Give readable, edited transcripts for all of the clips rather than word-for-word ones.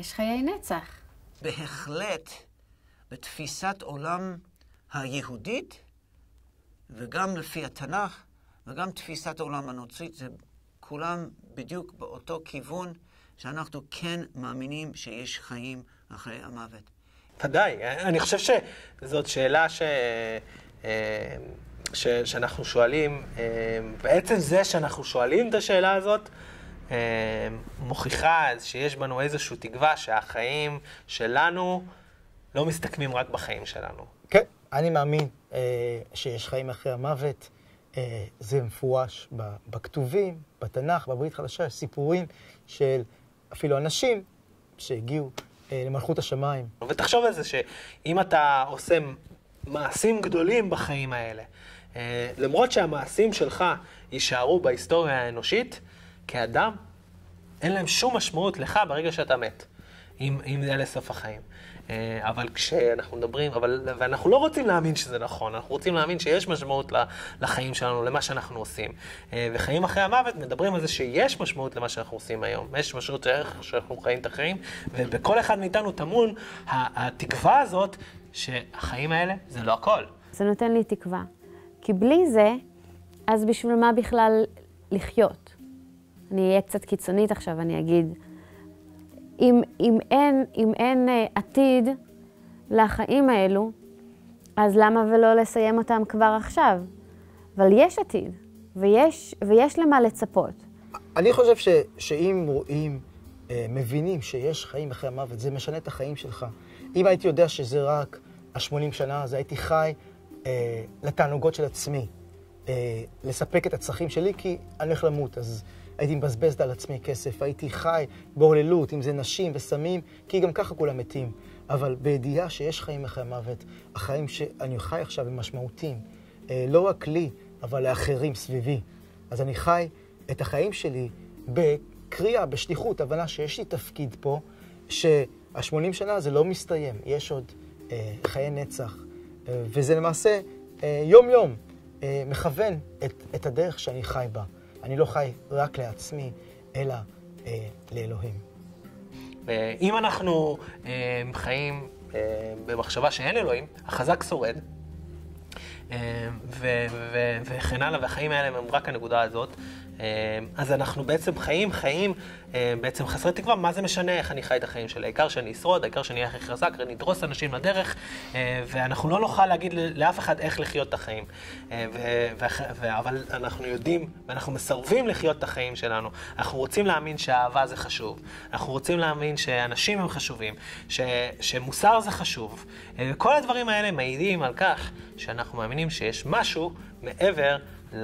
יש חיי נצח. בהחלט, בתפיסת עולם היהודית, וגם לפי התנ"ך, וגם תפיסת העולם הנוצרית, זה כולם בדיוק באותו כיוון, שאנחנו כן מאמינים שיש חיים אחרי המוות. ודאי, אני חושב שזאת שאלה שאנחנו שואלים, בעצם זה שאנחנו שואלים את השאלה הזאת, מוכיחה שיש בנו איזושהי תקווה שהחיים שלנו לא מסתכמים רק בחיים שלנו. כן, אני מאמין שיש חיים אחרי המוות. זה מפורש בכתובים, בתנ"ך, בברית חדשה, סיפורים של אפילו אנשים שהגיעו למלכות השמיים. ותחשוב על זה שאם אתה עושה מעשים גדולים בחיים האלה, למרות שהמעשים שלך יישארו בהיסטוריה האנושית, כאדם, אין להם שום משמעות לך ברגע שאתה מת, אם זה לסוף החיים. אבל כשאנחנו מדברים, ואנחנו לא רוצים להאמין שזה נכון, אנחנו רוצים להאמין שיש משמעות לחיים שלנו, למה שאנחנו עושים. וחיים אחרי המוות מדברים על זה שיש משמעות למה שאנחנו עושים היום. יש משמעות לערך שאנחנו חיים את החיים, ובכל אחד מאיתנו טמון התקווה הזאת שהחיים האלה זה לא הכל. זה נותן לי תקווה. כי בלי זה, אז בשביל מה בכלל לחיות? אני אהיה קצת קיצונית עכשיו, אני אגיד, אם אין עתיד לחיים האלו, אז למה ולא לסיים אותם כבר עכשיו? אבל יש עתיד, ויש למה לצפות. אני חושב שאם רואים, מבינים שיש חיים אחרי המוות, זה משנה את החיים שלך. אם הייתי יודע שזה רק 80 שנה, אז הייתי חי לתענוגות של עצמי, לספק את הצרכים שלי, כי אני הולך למות, אז הייתי מבזבז על עצמי כסף, הייתי חי בהוללות, אם זה נשים וסמים, כי גם ככה כולם מתים. אבל בידיעה שיש חיים אחרי המוות, החיים שאני חי עכשיו הם משמעותיים, לא רק לי, אבל לאחרים סביבי. אז אני חי את החיים שלי בקריאה, בשליחות, הבנה שיש לי תפקיד פה, שה-80 שנה זה לא מסתיים, יש עוד חיי נצח, וזה למעשה יום-יום מכוון את הדרך שאני חי בה. אני לא חי רק לעצמי, אלא לאלוהים. אם אנחנו חיים במחשבה שאין אלוהים, החזק שורד, וכן הלאה, והחיים האלה הם רק הנקודה הזאת, אז אנחנו בעצם חיים בעצם חסרי תקווה. מה זה משנה איך אני חי את החיים שלי? העיקר שאני אשרוד, העיקר שאני אהיה הכי חזק, נדרוס אנשים לדרך, ואנחנו לא נוכל להגיד לאף אחד איך לחיות את החיים. אבל אנחנו יודעים, ואנחנו מסרבים לחיות את החיים שלנו. אנחנו רוצים להאמין שהאהבה זה חשוב. אנחנו רוצים להאמין שאנשים הם חשובים, שמוסר זה חשוב. כל הדברים האלה מעידים על כך שאנחנו מאמינים שיש משהו מעבר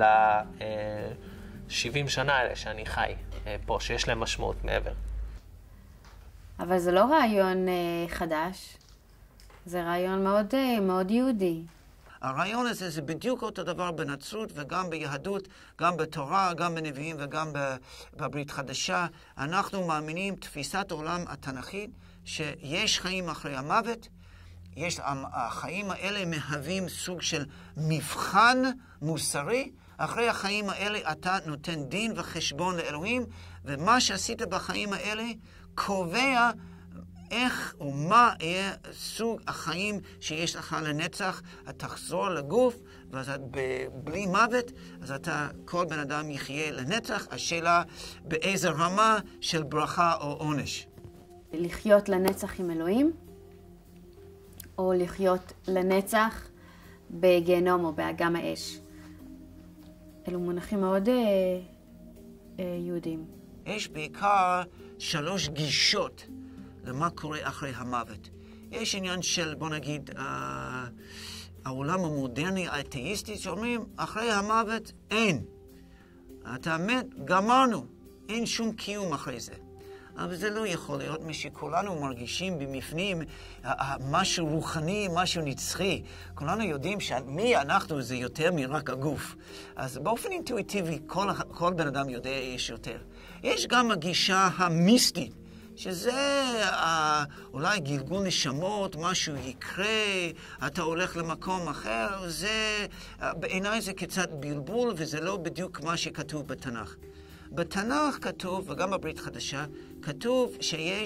ל-70 שנה האלה שאני חי פה, שיש להם משמעות מעבר. אבל זה לא רעיון חדש, זה רעיון מאוד יהודי. הרעיון הזה זה בדיוק אותו דבר בנצרות וגם ביהדות, גם בתורה, גם בנביאים וגם בברית חדשה. אנחנו מאמינים תפיסת העולם התנ"כית שיש חיים אחרי המוות, החיים האלה מהווים סוג של מבחן מוסרי. אחרי החיים האלה אתה נותן דין וחשבון לאלוהים, ומה שעשית בחיים האלה קובע איך ומה יהיה סוג החיים שיש לך לנצח. אתה תחזור לגוף, ואז בלי מוות, אז כל בן אדם יחיה לנצח. השאלה באיזה רמה של ברכה או עונש. לחיות לנצח עם אלוהים, או לחיות לנצח בגיהנום או באגם האש. אלו מונחים מאוד יהודים. יש בעיקר 3 גישות למה קורה אחרי המוות. יש עניין של, בוא נגיד, העולם המודרני, האתאיסטי, שאומרים, אחרי המוות אין. אתה מת, גמרנו. אין שום קיום אחרי זה. אבל זה לא יכול להיות משכולנו מרגישים במפנים משהו רוחני, משהו נצחי. כולנו יודעים שמי אנחנו זה יותר מרק הגוף. אז באופן אינטואיטיבי כל בן אדם יודע יש יותר. יש גם הגישה המיסטית, שזה אולי גלגול נשמות, משהו יקרה, אתה הולך למקום אחר. בעיניי זה קצת בלבול וזה לא בדיוק מה שכתוב בתנ"ך. בתנ"ך כתוב, וגם בברית חדשה, כתוב שיש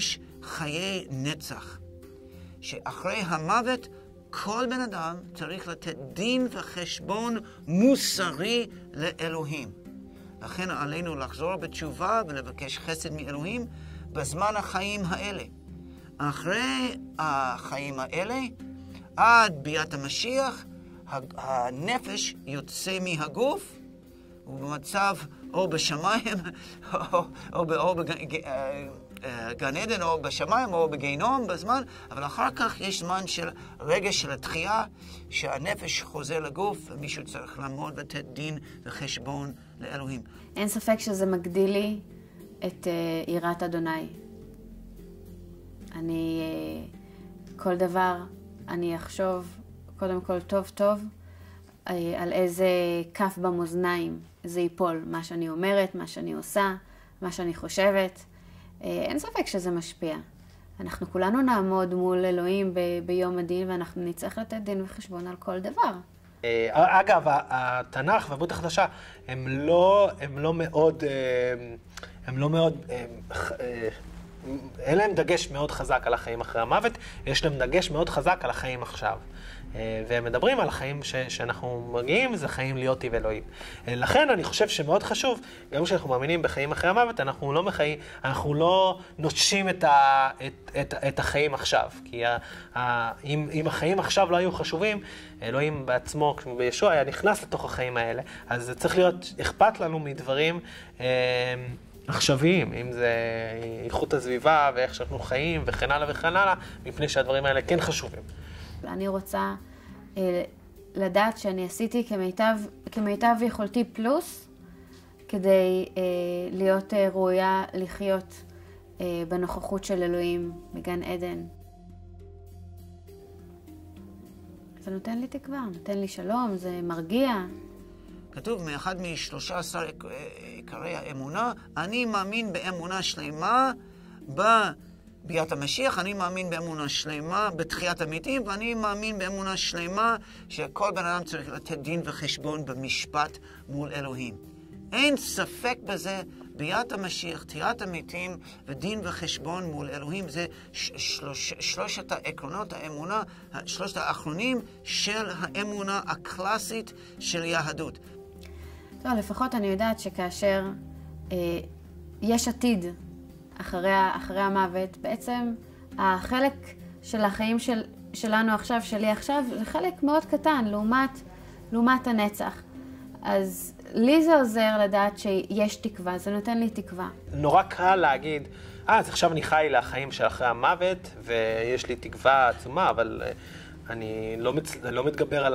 חיי נצח, שאחרי המוות כל בן אדם צריך לתת דין וחשבון מוסרי לאלוהים. לכן עלינו לחזור בתשובה ולבקש חסד מאלוהים בזמן החיים האלה. אחרי החיים האלה, עד ביאת המשיח, הנפש יוצא מהגוף, ובמצב או בשמיים, או בגן עדן, או בשמיים, או בגיהנום בזמן, אבל אחר כך יש זמן של רגש של התחייה, שהנפש חוזר לגוף, ומישהו צריך לעמוד ולתת דין וחשבון לאלוהים. אין ספק שזה מגדיל לי את יראת אדוני. כל דבר אני אחשוב קודם כל טוב על איזה כף במאזניים זה ייפול, מה שאני אומרת, מה שאני עושה, מה שאני חושבת. אין ספק שזה משפיע. אנחנו כולנו נעמוד מול אלוהים ביום הדין, ואנחנו נצטרך לתת דין וחשבון על כל דבר. אגב, התנ"ך והברית החדשה הם לא מאוד, אין להם דגש מאוד חזק על החיים אחרי המוות, יש להם דגש מאוד חזק על החיים עכשיו. והם מדברים על החיים שאנחנו מגיעים, זה חיים להיות עם אלוהים. לכן אני חושב שמאוד חשוב, גם כשאנחנו מאמינים בחיים אחרי המוות, אנחנו לא נוטשים את החיים עכשיו. כי אם החיים עכשיו לא היו חשובים, אלוהים בעצמו, בישוע היה נכנס לתוך החיים האלה, אז זה צריך להיות אכפת לנו מדברים עכשוויים, אם זה איכות הסביבה ואיך שאנחנו חיים וכן הלאה וכן הלאה, מפני שהדברים האלה כן חשובים. אני רוצה לדעת שאני עשיתי כמיטב יכולתי פלוס, כדי להיות ראויה לחיות בנוכחות של אלוהים בגן עדן. זה נותן לי תקווה, נותן לי שלום, זה מרגיע. כתוב מאחד מ13 עיקרי האמונה, אני מאמין באמונה שלמה ביאת המשיח, אני מאמין באמונה שלמה בתחיית המתים, ואני מאמין באמונה שלמה שכל בן אדם צריך לתת דין וחשבון במשפט מול אלוהים. אין ספק בזה, ביאת המשיח, תחיית המתים ודין וחשבון מול אלוהים, זה שלושת העקרונות האמונה, שלושת האחרונים של האמונה הקלאסית של יהדות. טוב, לפחות אני יודעת שכאשר יש עתיד אחרי המוות, בעצם החלק של החיים שלנו עכשיו, שלי עכשיו, זה חלק מאוד קטן לעומת הנצח. אז לי זה עוזר לדעת שיש תקווה, זה נותן לי תקווה. נורא קל להגיד, אז עכשיו אני חי לחיים של אחרי המוות, ויש לי תקווה עצומה, אבל אני לא מתגבר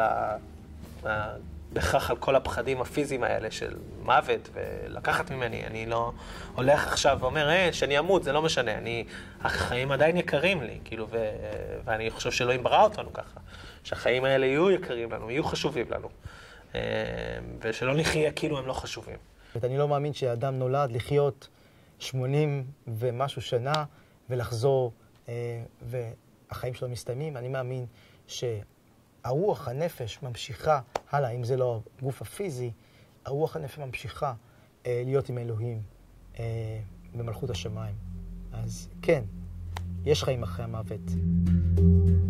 בכך על כל הפחדים הפיזיים האלה של מוות ולקחת ממני. אני לא הולך עכשיו ואומר, שאני אמות, זה לא משנה. החיים עדיין יקרים לי, כאילו, ואני חושב שאלוהים ברא אותנו ככה. שהחיים האלה יהיו יקרים לנו, יהיו חשובים לנו. ושלא נחיה כאילו הם לא חשובים. אני לא מאמין שאדם נולד לחיות 80 ומשהו שנה ולחזור, והחיים שלו מסתיימים. אני מאמין שהרוח, הנפש, ממשיכה הלאה, אם זה לא הגוף הפיזי, הרוח הנפש ממשיכה להיות עם אלוהים במלכות השמיים. אז כן, יש חיים אחרי המוות.